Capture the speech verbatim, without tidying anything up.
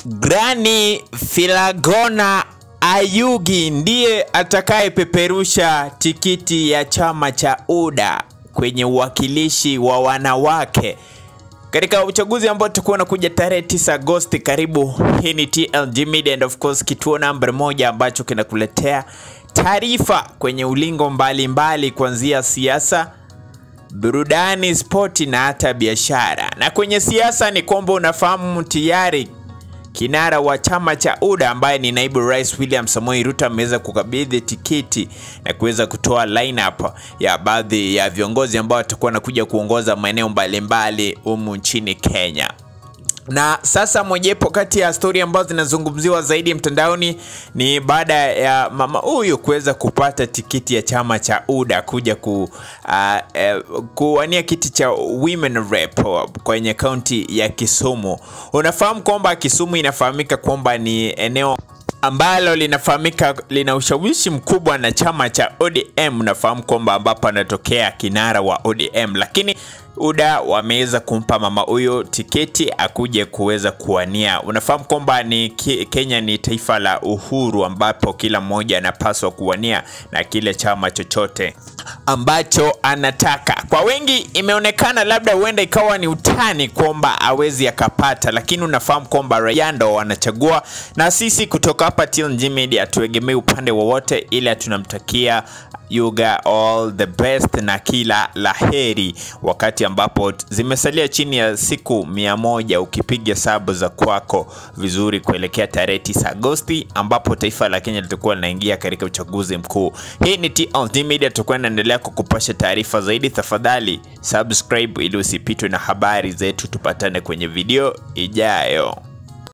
Granny FILGONA AYUGI ndiye atakayepeperusha tikiti ya chama cha U D A kwenye uwakilishi wa wanawake katika uchaguzi ambao tutakuwa nakuja tarehe tisa Agosti. Karibu, hii ni T L G Media and of course kituo namba moja ambacho kinakuletea taarifa kwenye ulingo mbalimbali kuanzia siasa, burudani, spoti na hata biashara. Na kwenye siasa ni kwamba unafahamu tayari kinara wa chama cha U D A ambaye ni naibu rais William Samoei Ruto ameweza kukabidhi tikiti na kuweza kutoa lineup ya baadhi ya viongozi ambao watakuwa nakuja kuongoza maeneo mbalimbali humu nchini Kenya. Na sasa mojawapo kati ya story ambazo zinazungumziwa zaidi mtandaoni ni baada ya mama huyu kuweza kupata tikiti ya chama cha U D A kuja ku uh, uh, kuwania kiti cha women rep kwenye kaunti ya Kisumu. Unafahamu kwamba Kisumu inafahamika kwamba ni eneo ambalo linafahamika lina ushawishi mkubwa na chama cha O D M. Unafahamu kwamba ambapo anatokea kinara wa O D M, lakini U D A wameweza kumpa mama huyo tiketi akuje kuweza kuwania. Unafahamu kwamba ni Kenya ni taifa la uhuru ambapo kila mmoja anapaswa kuwania na kile chama chochote ambacho anataka. Kwa wengi imeonekana labda huenda ikawa ni utani kwamba hawezi akapata, lakini unafahamu kwamba raia ndo wanachagua, na sisi kutoka hapa T L G Media tuegemee upande wowote, ila tunamtakia Yuga all the best na kila laheri, wakati ambapo zimesalia chini ya siku mia moja ukipiga sabu za kwako vizuri kuelekea tarehe tisa Agosti ambapo taifa la Kenya litakuwa linaingia katika uchaguzi mkuu. Hii ni T L G Media, tutakuwa tunaendelea kukupasha taarifa zaidi. Tafadhali subscribe ili usipitwe na habari zetu. Tupatane kwenye video ijayo.